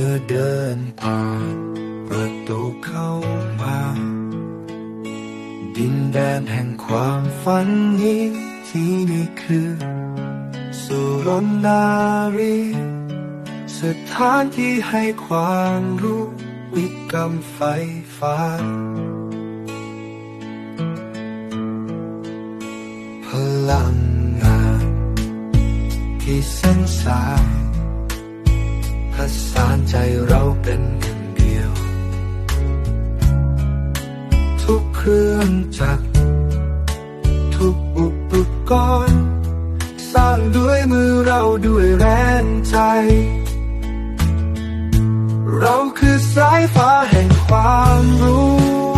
มื่อเดินผ่านประตูเข้ามาดินแดนแห่งความฝันนี้ที่นี่คือสุรนารีสถานที่ให้ความรู้วิกรรมไฟฟ้าพลังงานที่เส้นสายผสานใจเราเป็นหนึ่งเดียวทุกเครื่องจักรทุกอุปกรณ์สร้างด้วยมือเราด้วยแรงใจเราคือสายฟ้าแห่งความรู้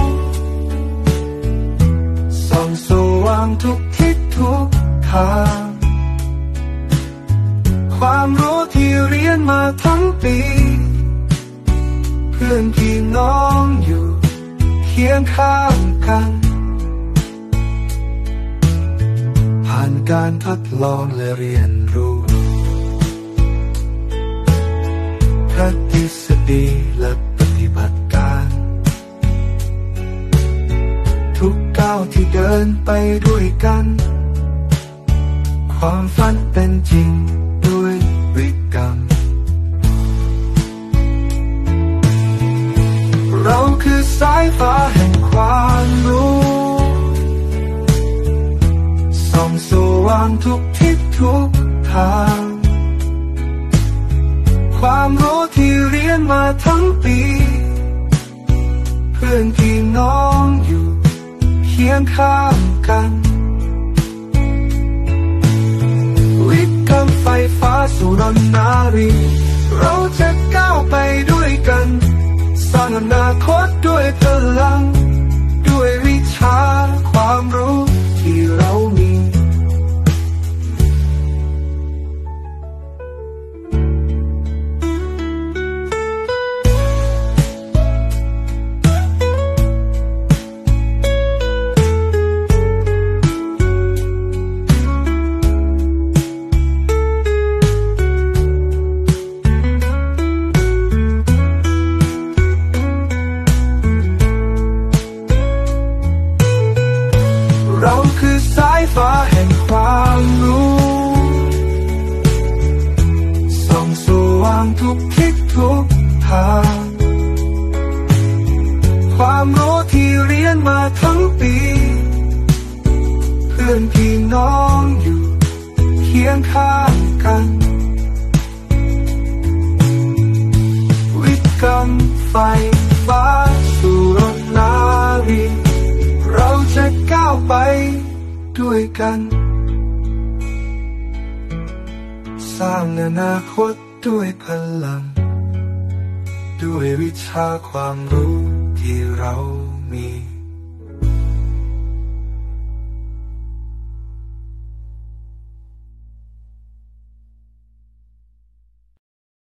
ส่องสว่างทุกทิศทุกทางความรู้ที่เรียนมาทั้งปีเพื่อนพี่น้องอยู่เคียงข้างกันผ่านการทดลองและเรียนรู้ทฤษฎีและปฏิบัติการทุกก้าวที่เดินไปด้วยกันความฝันเป็นจริงด้วยวิกรรมเราคือสายฟ้าแห่งความรู้ส่องสว่างทุกทิศทุกทางความรู้ที่เรียนมาทั้งปีเพื่อนพี่น้องอยู่เคียงข้างกันวิกรรมไฟฟ้าสุรนารีเราจะก้าวไปด้วยกันสร้างอนาคตด้วยพลังด้วยวิชาความรู้ที่เรามีเราคือสายฟ้าแห่งความรู้ส่องสว่างทุกทิศทุกทางความรู้ที่เรียนมาทั้งปีเพื่อนพี่น้องอยู่เคียงข้างกันวิกรรมไฟฟ้าสุรนารีเราจะก้าวไปด้วยกันสร้างอนาคตด้วยพลังด้วยวิชาความรู้ที่เรา